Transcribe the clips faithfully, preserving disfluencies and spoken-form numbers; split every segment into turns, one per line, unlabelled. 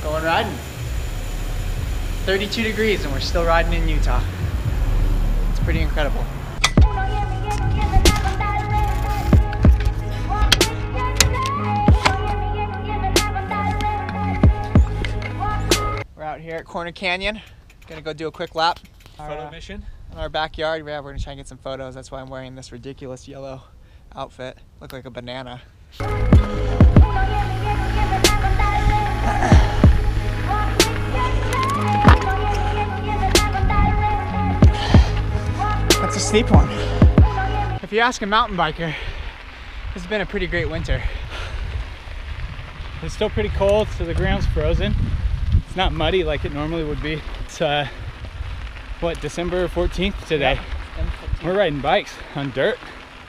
Going riding. thirty-two degrees and we're still riding in Utah. It's pretty incredible. We're out here at Corner Canyon. Gonna go do a quick lap.
Photo
our, uh,
mission?
In our backyard. Yeah, we're gonna try and get some photos. That's why I'm wearing this ridiculous yellow outfit. Look like a banana. That's a steep one. If you ask a mountain biker, this has been a pretty great winter.
It's still pretty cold, so the ground's frozen. It's not muddy like it normally would be. It's uh, what, December fourteenth today.
Yeah.
We're riding bikes on dirt.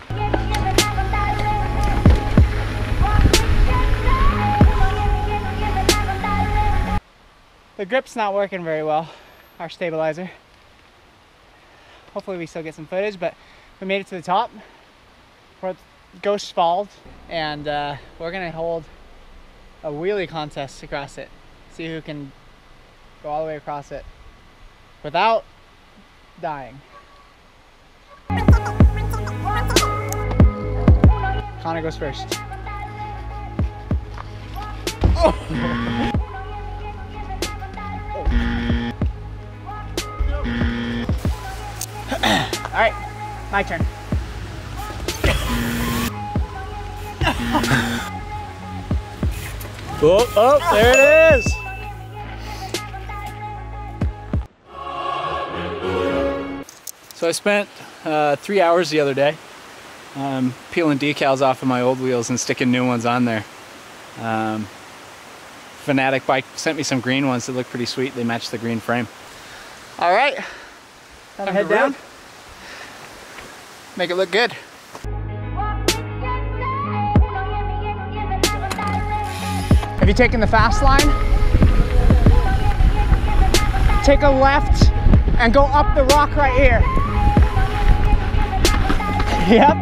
The grip's not working very well, our stabilizer. Hopefully we still get some footage, but we made it to the top. We're at Ghost Falls, and uh, we're gonna hold a wheelie contest across it. See who can go all the way across it without dying. Connor goes first. Oh. All right, my turn.
Oh, oh, there it is. So I spent uh, three hours the other day um, peeling decals off of my old wheels and sticking new ones on there. Um, Fanatic Bike sent me some green ones that look pretty sweet. They match the green frame.
All right, time to head down.
Rip.
Make it look good. Have you taken the fast line? Take a left and go up the rock right here. Yep.